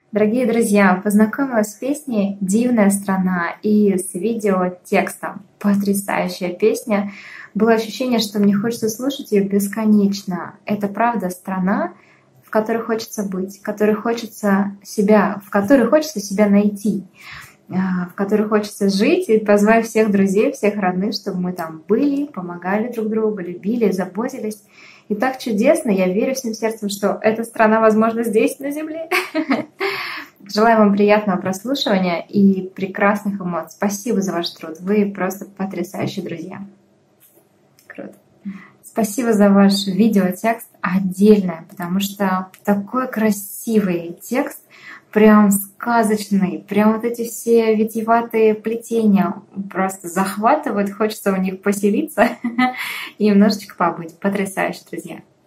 Дорогие друзья, познакомилась с песней «Дивная страна» и с видеотекстом. Потрясающая песня. Было ощущение, что мне хочется слушать ее бесконечно. Это правда страна, в которой хочется быть, в которой хочется себя найти, в которой хочется жить и позвать всех друзей, всех родных, чтобы мы там были, помогали друг другу, любили, заботились. И так чудесно, я верю всем сердцем, что эта страна, возможно, здесь, на земле. Желаю вам приятного прослушивания и прекрасных эмоций. Спасибо за ваш труд. Вы просто потрясающие друзья. Круто. Спасибо за ваш видеотекст отдельно, потому что такой красивый текст, прям сказочный, прям вот эти все витиеватые плетения просто захватывают, хочется в них поселиться и немножечко побыть. Потрясающе, друзья.